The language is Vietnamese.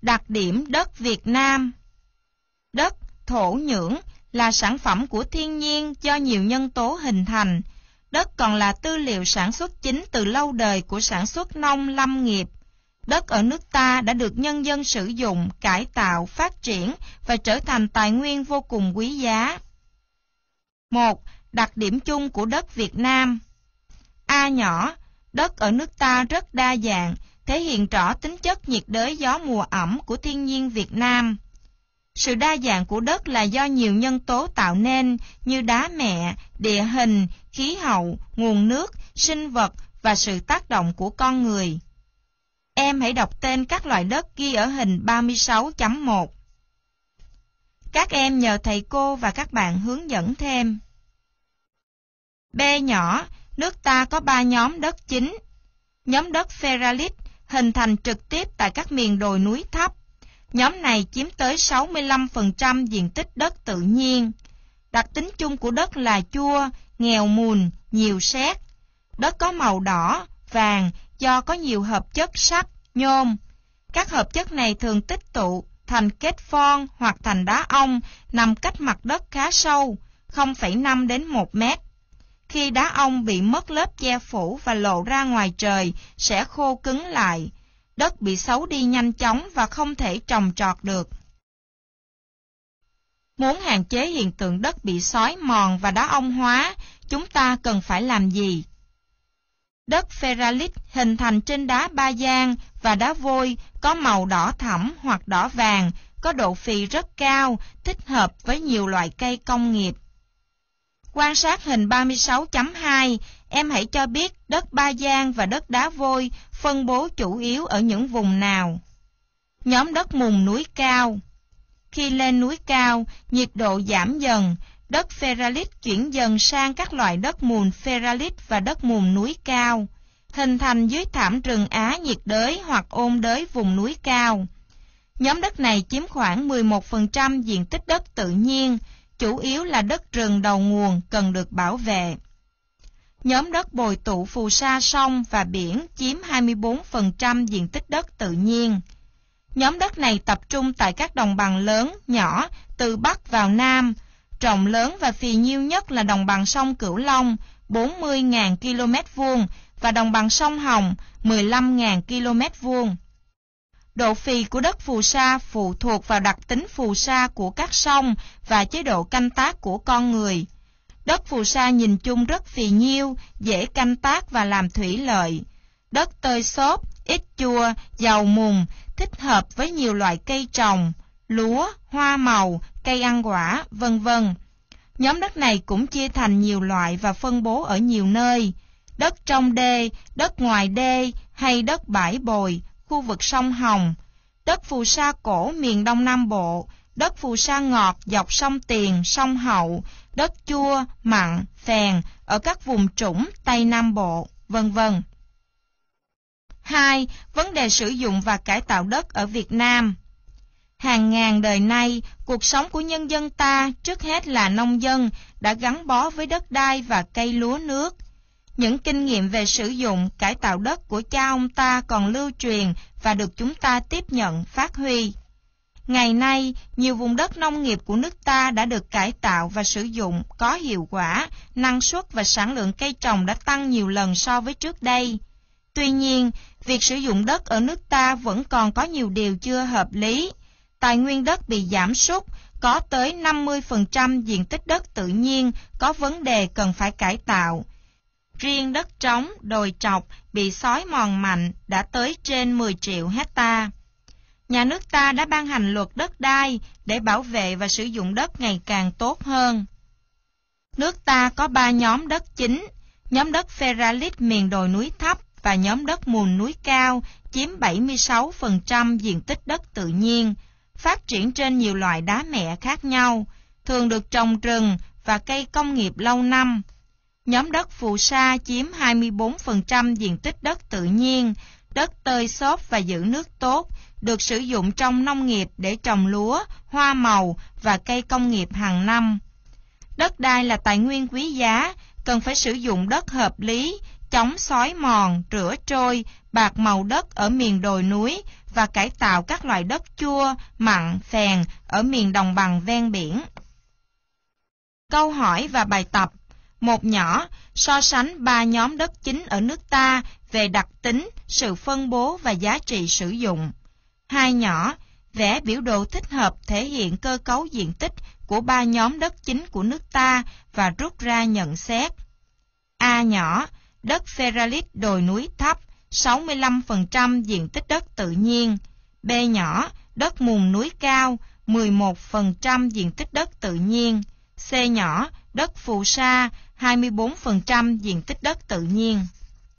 Đặc điểm đất Việt Nam. Đất, thổ nhưỡng là sản phẩm của thiên nhiên do nhiều nhân tố hình thành. Đất còn là tư liệu sản xuất chính từ lâu đời của sản xuất nông lâm nghiệp. Đất ở nước ta đã được nhân dân sử dụng, cải tạo, phát triển và trở thành tài nguyên vô cùng quý giá. 1. Đặc điểm chung của đất Việt Nam. A nhỏ, đất ở nước ta rất đa dạng, thể hiện rõ tính chất nhiệt đới gió mùa ẩm của thiên nhiên Việt Nam. Sự đa dạng của đất là do nhiều nhân tố tạo nên như đá mẹ, địa hình, khí hậu, nguồn nước, sinh vật và sự tác động của con người. Em hãy đọc tên các loại đất ghi ở hình 36.1. Các em nhờ thầy cô và các bạn hướng dẫn thêm. B nhỏ, nước ta có 3 nhóm đất chính. Nhóm đất Pheralite hình thành trực tiếp tại các miền đồi núi thấp. Nhóm này chiếm tới 65% diện tích đất tự nhiên. Đặc tính chung của đất là chua, nghèo mùn, nhiều sét. Đất có màu đỏ, vàng do có nhiều hợp chất sắt, nhôm. Các hợp chất này thường tích tụ thành kết phon hoặc thành đá ong nằm cách mặt đất khá sâu, 0,5 đến 1 mét. Khi đá ong bị mất lớp che phủ và lộ ra ngoài trời sẽ khô cứng lại. Đất bị xấu đi nhanh chóng và không thể trồng trọt được. Muốn hạn chế hiện tượng đất bị xói mòn và đá ong hóa, chúng ta cần phải làm gì? Đất Pheralite hình thành trên đá ba giang và đá vôi có màu đỏ thẫm hoặc đỏ vàng, có độ phì rất cao, thích hợp với nhiều loại cây công nghiệp. Quan sát hình 36.2, em hãy cho biết đất ba giang và đất đá vôi phân bố chủ yếu ở những vùng nào. Nhóm đất mùn núi cao. Khi lên núi cao, nhiệt độ giảm dần, đất Pheralite chuyển dần sang các loại đất mùn Pheralite và đất mùn núi cao, hình thành dưới thảm rừng Á nhiệt đới hoặc ôn đới vùng núi cao. Nhóm đất này chiếm khoảng 11% diện tích đất tự nhiên, chủ yếu là đất rừng đầu nguồn cần được bảo vệ. Nhóm đất bồi tụ phù sa sông và biển chiếm 24% diện tích đất tự nhiên. Nhóm đất này tập trung tại các đồng bằng lớn, nhỏ, từ Bắc vào Nam. Rộng lớn và phì nhiêu nhất là đồng bằng sông Cửu Long, 40.000 km2 và đồng bằng sông Hồng, 15.000 km2. Độ phì của đất phù sa phụ thuộc vào đặc tính phù sa của các sông và chế độ canh tác của con người. Đất phù sa nhìn chung rất phì nhiêu, dễ canh tác và làm thủy lợi. Đất tơi xốp, ít chua, giàu mùn, thích hợp với nhiều loại cây trồng, lúa, hoa màu, cây ăn quả, vân vân. Nhóm đất này cũng chia thành nhiều loại và phân bố ở nhiều nơi. Đất trong đê, đất ngoài đê hay đất bãi bồi, khu vực sông Hồng. Đất phù sa cổ miền Đông Nam Bộ, đất phù sa ngọt dọc sông Tiền, sông Hậu, đất chua, mặn, phèn ở các vùng trũng Tây Nam Bộ, vân vân. 2. Vấn đề sử dụng và cải tạo đất ở Việt Nam. Hàng ngàn đời nay, cuộc sống của nhân dân ta trước hết là nông dân đã gắn bó với đất đai và cây lúa nước. Những kinh nghiệm về sử dụng, cải tạo đất của cha ông ta còn lưu truyền và được chúng ta tiếp nhận, phát huy. Ngày nay, nhiều vùng đất nông nghiệp của nước ta đã được cải tạo và sử dụng có hiệu quả, năng suất và sản lượng cây trồng đã tăng nhiều lần so với trước đây. Tuy nhiên, việc sử dụng đất ở nước ta vẫn còn có nhiều điều chưa hợp lý. Tài nguyên đất bị giảm sút, có tới 50% diện tích đất tự nhiên có vấn đề cần phải cải tạo. Riêng đất trống, đồi trọc bị xói mòn mạnh đã tới trên 10 triệu hecta. Nhà nước ta đã ban hành luật đất đai để bảo vệ và sử dụng đất ngày càng tốt hơn. Nước ta có 3 nhóm đất chính, nhóm đất Pheralite miền đồi núi thấp và nhóm đất mùn núi cao chiếm 76% diện tích đất tự nhiên, phát triển trên nhiều loại đá mẹ khác nhau, thường được trồng rừng và cây công nghiệp lâu năm. Nhóm đất phù sa chiếm 24% diện tích đất tự nhiên, đất tơi xốp và giữ nước tốt, được sử dụng trong nông nghiệp để trồng lúa, hoa màu và cây công nghiệp hàng năm. Đất đai là tài nguyên quý giá, cần phải sử dụng đất hợp lý, chống xói mòn, rửa trôi, bạc màu đất ở miền đồi núi và cải tạo các loại đất chua, mặn, phèn ở miền đồng bằng ven biển. Câu hỏi và bài tập. Một nhỏ, so sánh 3 nhóm đất chính ở nước ta về đặc tính, sự phân bố và giá trị sử dụng. 2 nhỏ, vẽ biểu đồ thích hợp thể hiện cơ cấu diện tích của 3 nhóm đất chính của nước ta và rút ra nhận xét. A nhỏ, đất Pherralit đồi núi thấp, 65% diện tích đất tự nhiên. B nhỏ, đất mùn núi cao, 11% diện tích đất tự nhiên. C nhỏ, đất phù sa, 24% diện tích đất tự nhiên.